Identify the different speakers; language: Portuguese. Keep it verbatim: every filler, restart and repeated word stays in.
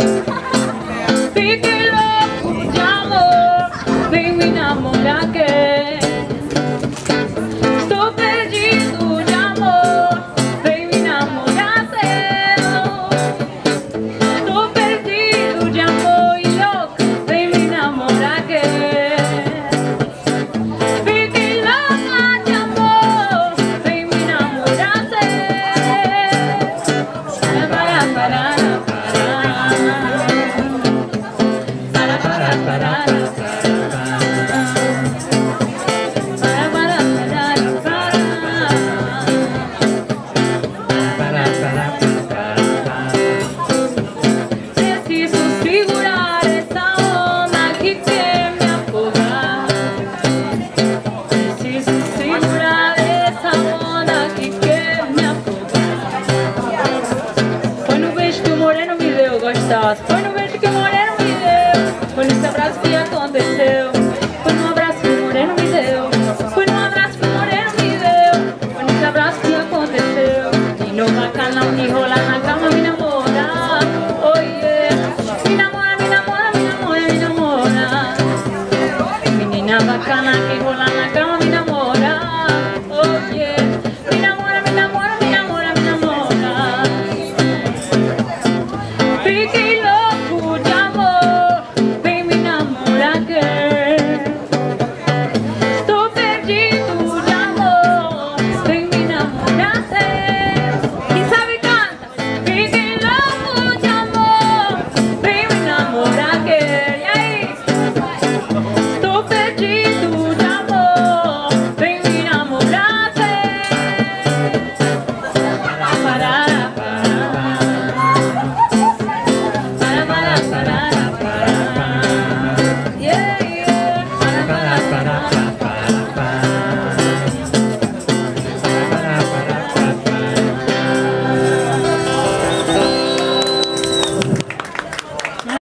Speaker 1: Fiquei louco de amor, vem me namorar que estou perdido de amor, vem me namorar seu. Estou perdido de amor e louco, vem me namorar que fiquei louca de amor, vem me namorar seu. Para, para, preciso segurar essa onda que quer me afogar. Preciso segurar essa onda que quer me afogar. Foi no beijo que o moreno me deu, gostosa. Foi no beijo que o moreno me deu. Foi nesse abraço que aconteceu. Foi no abraço que o moreno me deu. Foi no abraço que o moreno me deu. Foi nesse abraço que aconteceu. E no bacanal me rola na cama, me namora. Oh yeah. Me namora, me namora, me namora, me namora. Menina bacana que rola na cama, me namora. Oh yeah. Me namora, me namora, me namora, me namora. Fiquei louco de amor, vem me namorar, girl. Estou perdido de amor, vem me namorar, seu. Quem sabe canta. Fiquei louco de amor, vem me namorar, girl. E aí? Estou perdido de amor, vem me namorar, seu. Para, para, para. Para, para, para, para.